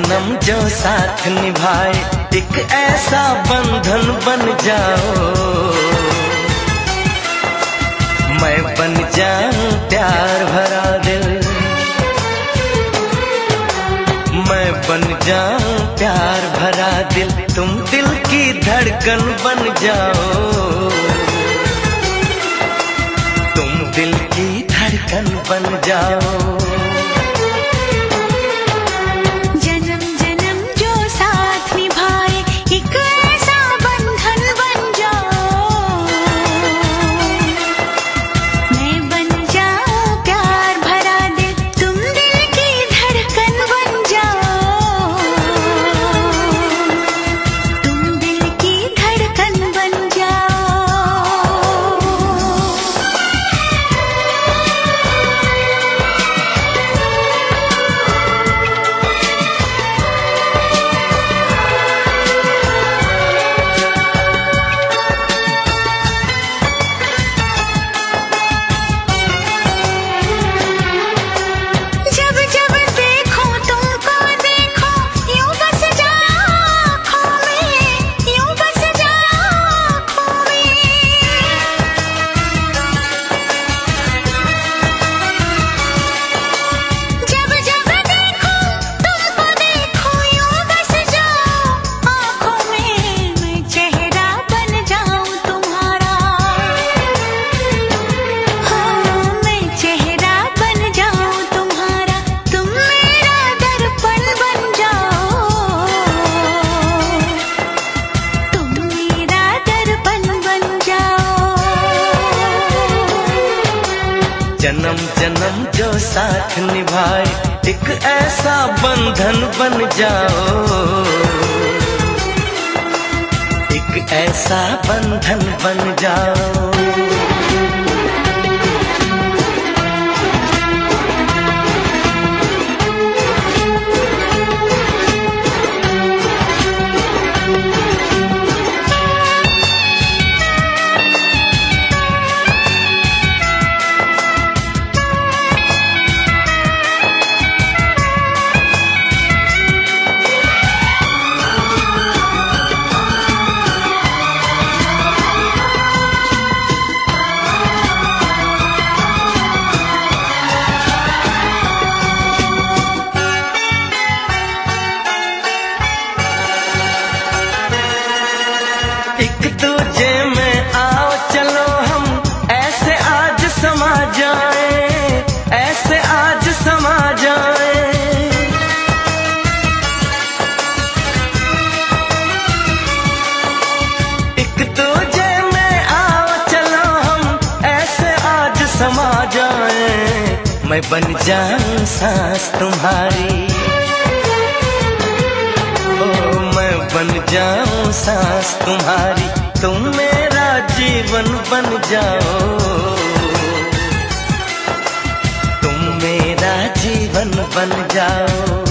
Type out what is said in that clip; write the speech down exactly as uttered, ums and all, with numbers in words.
जन्म जो साथ निभाए, एक ऐसा बंधन बन जाओ। मैं बन जाऊं प्यार भरा दिल, मैं बन जाऊं प्यार भरा दिल, तुम दिल की धड़कन बन जाओ। तुम दिल की धड़कन बन जाओ। जन्म जन्म जो साथ निभाए, एक ऐसा बंधन बन जाओ। एक ऐसा बंधन बन जाओ। एक दूजे में आओ चलो हम ऐसे आज समा जाए, ऐसे आज समा जाए। एक दूजे में आओ चलो हम ऐसे आज समा जाए। मैं बन जाऊं सांस तुम्हारी, मैं बन जाऊं सांस तुम्हारी, तुम मेरा जीवन बन जाओ। तुम मेरा जीवन बन जाओ।